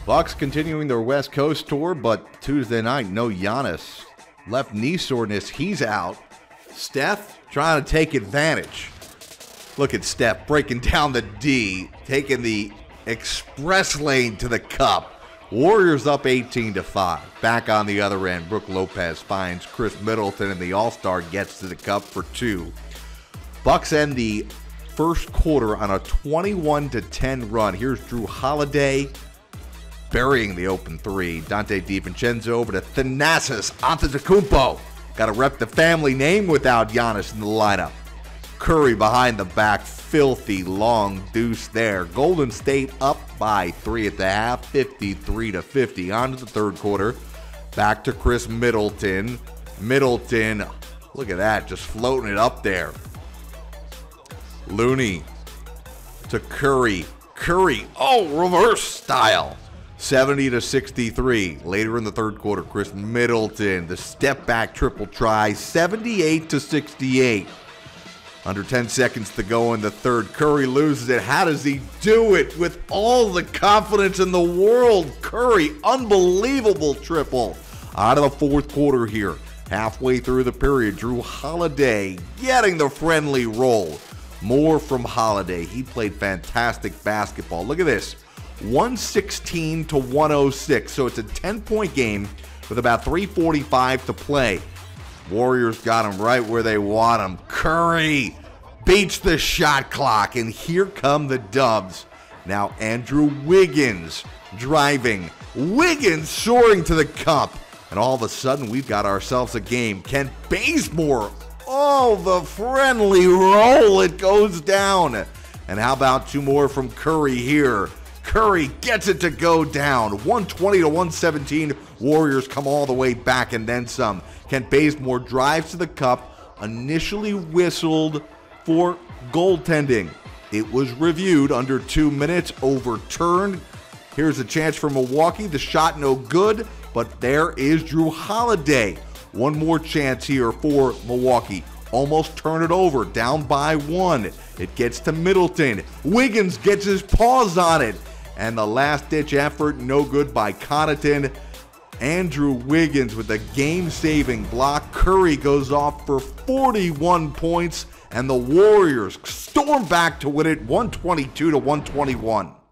Bucks continuing their West Coast tour, but Tuesday night, no Giannis. Left knee soreness, he's out. Steph trying to take advantage. Look at Steph breaking down the D, taking the express lane to the cup. Warriors up 18-5. Back on the other end, Brook Lopez finds Khris Middleton, and the All-Star gets to the cup for two. Bucks end the first quarter on a 21-10 run. Here's Jrue Holiday burying the open three. Dante DiVincenzo over to Thanasis Antetokounmpo. Got to rep the family name without Giannis in the lineup. Curry behind the back, filthy long deuce there. Golden State up by 3 at the half, 53-50. On to the third quarter. Back to Khris Middleton. Middleton, look at that, just floating it up there. Looney to Curry. Curry, oh, reverse style. 70-63. Later in the third quarter, Khris Middleton, the step back triple try, 78-68. Under 10 seconds to go in the third. Curry loses it. How does he do it? With all the confidence in the world. Curry, unbelievable triple. Out of the fourth quarter here. Halfway through the period, Jrue Holiday getting the friendly roll. More from Holiday. He played fantastic basketball. Look at this. 116-106. So it's a 10-point game with about 3:45 to play. Warriors got him right where they want him. Curry beats the shot clock, and here come the Dubs. Now Andrew Wiggins driving. Wiggins soaring to the cup. And all of a sudden, we've got ourselves a game. Kent Bazemore. Oh, the friendly roll. It goes down. And how about two more from Curry here? Curry gets it to go down. 120-117. Warriors come all the way back and then some. Kent Bazemore drives to the cup. Initially whistled for goaltending. It was reviewed under 2 minutes. Overturned. Here's a chance for Milwaukee. The shot no good. But there is Jrue Holiday. One more chance here for Milwaukee. Almost turn it over. Down by 1. It gets to Middleton. Wiggins gets his paws on it. And the last-ditch effort, no good by Connaughton. Andrew Wiggins with a game-saving block. Curry goes off for 41 points. And the Warriors storm back to win it 122-121.